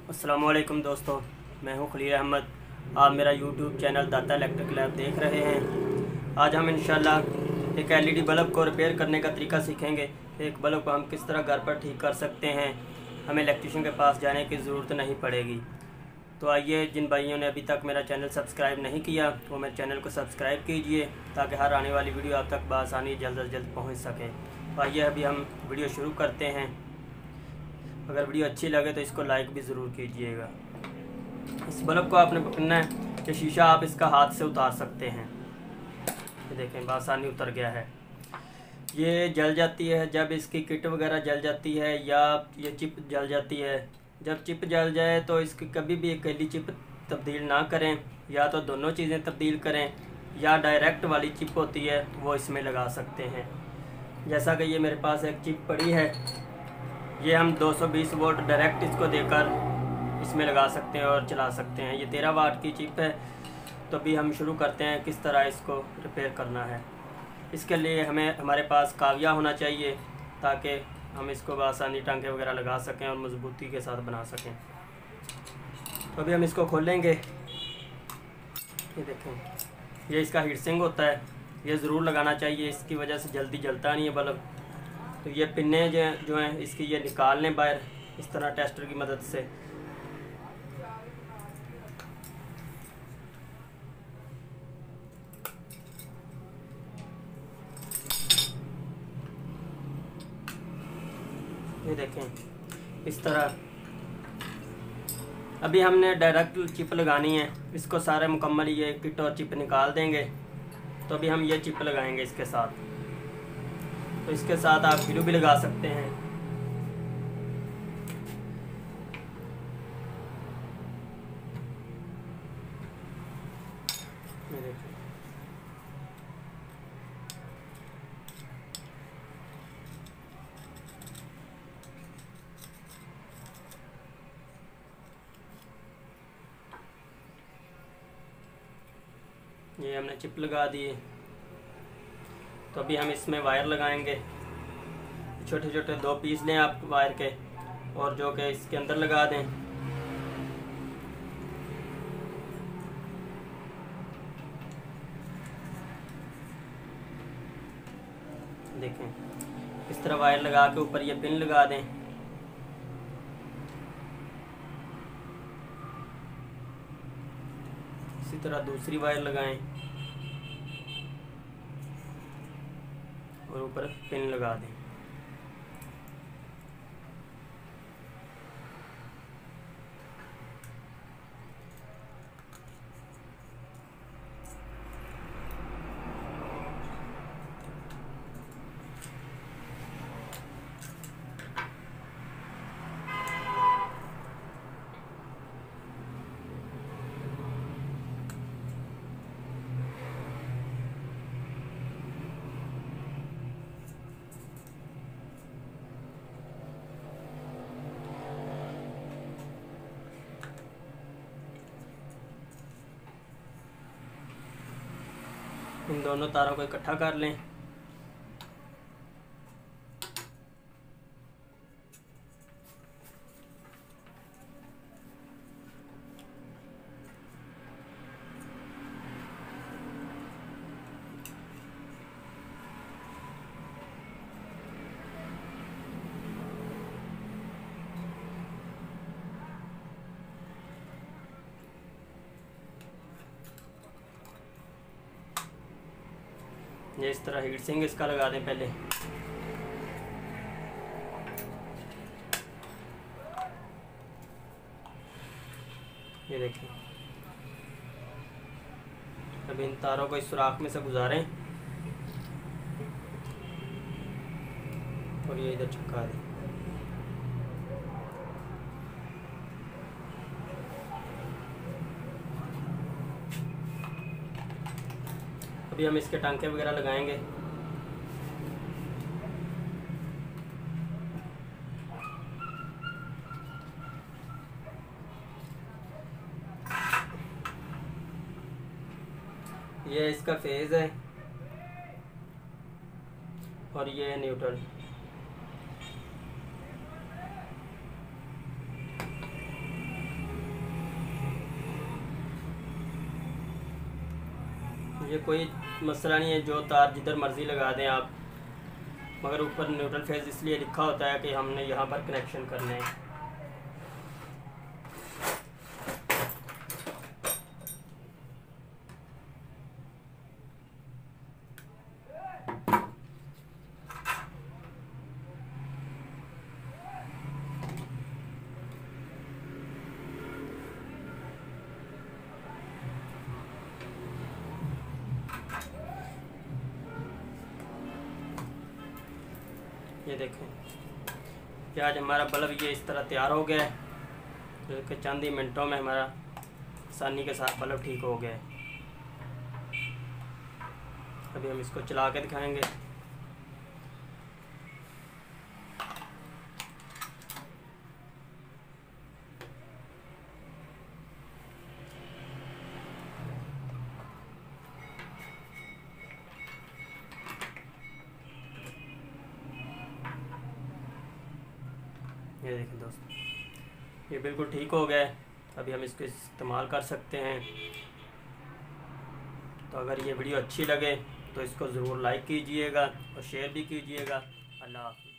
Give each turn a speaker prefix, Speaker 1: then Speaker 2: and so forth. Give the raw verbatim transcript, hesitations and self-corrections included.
Speaker 1: अस्सलामुअलैकुम दोस्तों, मैं हूं खलील अहमद। आप मेरा YouTube channel Data electric lab देख रहे हैं। आज हम इंशाल्लाह एक एलईडी बल्ब को रिपेयर करने का तरीका सीखेंगे। एक बल्ब को हम किस तरह घर पर ठीक कर सकते हैं, हमें इलेक्ट्रिशियन के पास जाने की ज़रूरत नहीं पड़ेगी। तो आइए, जिन भाइयों ने अभी तक मेरा चैनल सब्सक्राइब नहीं किया वो मेरे चैनल को सब्सक्राइब कीजिए ताकि हर आने वाली वीडियो आप तक बआसानी जल्द अज जल्द पहुँच सके। तो आइए अभी हम वीडियो शुरू करते हैं। अगर वीडियो अच्छी लगे तो इसको लाइक भी ज़रूर कीजिएगा। इस बल्ब को आपने पकड़ना है कि शीशा आप इसका हाथ से उतार सकते हैं। ये देखें, बआसानी उतर गया है। ये जल जाती है जब इसकी किट वगैरह जल जाती है या ये चिप जल जाती है। जब चिप जल जाए तो इसकी कभी भी अकेली चिप तब्दील ना करें, या तो दोनों चीज़ें तब्दील करें या डायरेक्ट वाली चिप होती है वो इसमें लगा सकते हैं। जैसा कि ये मेरे पास एक चिप पड़ी है, ये हम दो सौ बीस वोल्ट डायरेक्ट इसको देकर इसमें लगा सकते हैं और चला सकते हैं। ये तेरह वाट की चिप है। तो अभी हम शुरू करते हैं किस तरह इसको रिपेयर करना है। इसके लिए हमें हमारे पास काविया होना चाहिए ताकि हम इसको बआसानी टांके वगैरह लगा सकें और मजबूती के साथ बना सकें। तो अभी हम इसको खोलेंगे। ये देखें, ये इसका हीट सिंक होता है, ये ज़रूर लगाना चाहिए, इसकी वजह से जल्दी जलता नहीं है बल्ब। तो ये पिन्ने जो जो हैं इसकी ये निकाल लें बाहर इस तरह टेस्टर की मदद से। ये देखें इस तरह। अभी हमने डायरेक्ट चिप लगानी है, इसको सारे मुकम्मल ये किट और चिप निकाल देंगे। तो अभी हम ये चिप लगाएंगे इसके साथ। तो इसके साथ आप ग्लू भी लगा सकते हैं। ये देखिए, ये हमने चिप लगा दी। तो अभी हम इसमें वायर लगाएंगे। छोटे छोटे दो पीस लें आप वायर के और जो कि इसके अंदर लगा दें। देखें, इस तरह वायर लगा के ऊपर ये पिन लगा दें। इसी तरह दूसरी वायर लगाएं और ऊपर पिन लगा दें। इन दोनों तारों को इकट्ठा कर लें। ये इस तरह हीट सिंक इसका लगा दें पहले। ये देखिए, अब इन तारों को इस सुराख में से गुजारें और ये इधर चिपका दें। अभी हम इसके टांके वगैरह लगाएंगे। ये इसका फेज है और ये न्यूट्रल। ये कोई मसला नहीं है, जो तार जिधर मर्ज़ी लगा दें आप, मगर ऊपर न्यूट्रल फेज इसलिए लिखा होता है कि हमने यहाँ पर कनेक्शन करने हैं। ये देखें कि आज हमारा बल्ब ये इस तरह तैयार हो गया है, जो कि चंद ही मिनटों में हमारा आसानी के साथ बल्ब ठीक हो गया है। अभी हम इसको चला के दिखाएंगे। ये देखें दोस्तों, ये बिल्कुल ठीक हो गया है। अभी हम इसको इस्तेमाल कर सकते हैं। तो अगर ये वीडियो अच्छी लगे तो इसको ज़रूर लाइक कीजिएगा और शेयर भी कीजिएगा। अल्लाह हाफ़िज़।